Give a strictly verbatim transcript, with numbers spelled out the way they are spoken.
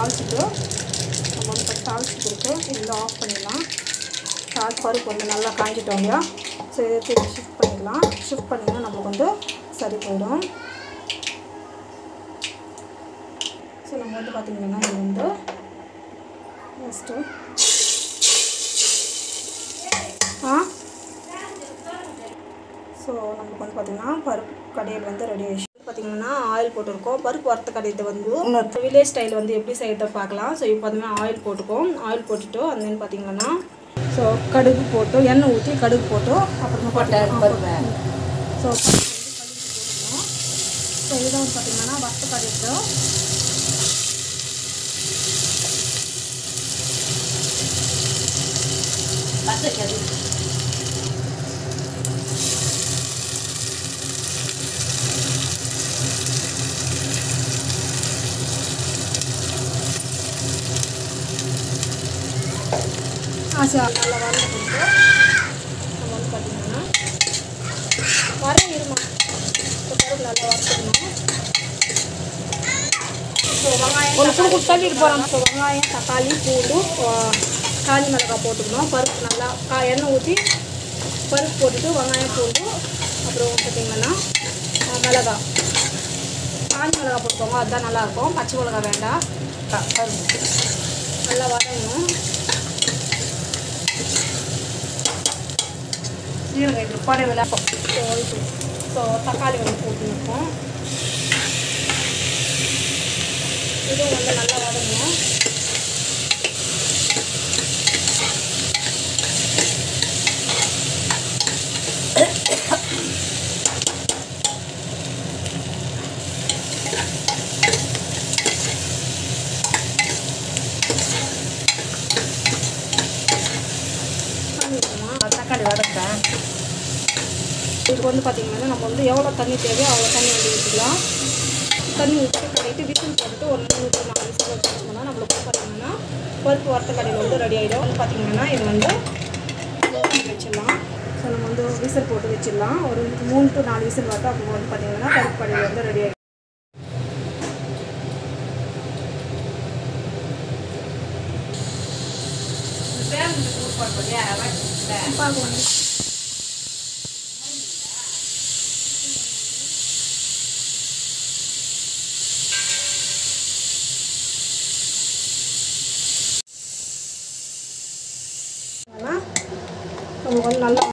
தாளிச்சிட்டு நம்ம வந்து தாளிச்சு கொடுத்து இதில் ஆஃப் பண்ணிடலாம். தாளிச்சு பருப்பு வந்து நல்லா காஞ்சிட்டோம் இல்லையா? ஸோ இதை திருப்பி ஷிஃப்ட் பண்ணிடலாம். ஷிஃப்ட் பண்ணிங்கன்னா நம்மளுக்கு வந்து சரி போயிடும். ஸோ நம்ம வந்து பார்த்திங்கன்னா இது வந்து ஃபஸ்ட்டு ஆ ஸோ நமக்கு வந்து பார்த்திங்கன்னா பருப்பு கடையில் வந்து ரெடி ஆகிடுச்சு. பார்த்திங்கன்னா ஆயில் போட்டிருக்கோம். பருப்பு வறுத்த கடையில் வந்து வில்லேஜ் ஸ்டைல் வந்து எப்படி செய்யறத பார்க்கலாம். ஸோ இப்போ பார்த்திங்கன்னா ஆயில் போட்டுக்கோம். ஆயில் போட்டுட்டு அந்த பார்த்திங்கன்னா ஸோ கடுகு போட்டு எண்ணெய் ஊற்றி கடுகு போட்டு அப்புறமா பார்த்தீங்கன்னா ஸோ கடுகு போட்டுக்கணும். ஸோ இதுதான் வந்து பார்த்திங்கன்னா வறுத்த கடையில் பச்சை ஆசை நல்லா வறுத்து கொடுத்து நம்ம வந்து பார்த்திங்கன்னா வர இருமா இப்போ பருப்பு நல்லா வறுத்துக்கணும். ஸோ வெங்காயம் கொடுத்து தள்ளிட்டு போகிறோம். ஸோ வெங்காயம் தக்காளி பூண்டு காஞ்சி மிளகாய் போட்டுக்கணும். பருப்பு நல்லா கா எண்ணெய் ஊற்றி பருப்பு போட்டுட்டு வெங்காயம் பூண்டு அப்புறம் பார்த்திங்கன்னா மிளகாய் காஞ்சி மிளகாய் போட்டுக்கோங்க. அதுதான் நல்லாயிருக்கும். பச்சை மிளகாய் வேண்டாம். பருப்பு நல்லா வதங்கணும். ஜீரகம் இது படை விளக்கம் ஸோ தக்காளி வந்து போட்டுருக்கோம். இதுவும் வந்து நல்லா வதங்கணும். தக்காளி வதக்கிறேன். இதுக்கு வந்து பார்த்திங்கன்னா நம்ம வந்து எவ்வளோ தண்ணி தேவையோ அவ்வளோ தண்ணி வந்து ஊற்றிக்கலாம். தண்ணி ஊற்றி கட்டிட்டு விசில் போட்டுட்டு ஒரு மூணு டு நாலு விசில் வச்சுருந்தோம்னா நம்மளுக்கு பார்த்திங்கன்னா பருப்பு வறுத்த கடையில் வந்து ரெடி ஆகிடும். வந்து பார்த்திங்கன்னா இது வந்து வச்சிடலாம். ஸோ நம்ம வந்து விசில் போட்டு வச்சிடலாம். ஒரு மூணு டு நாலு விசில் வரட்டும். அப்போ வந்து பார்த்திங்கன்னா பருப்பு கடையில் வந்து ரெடி ஆகிடும். பார்க்கணும்.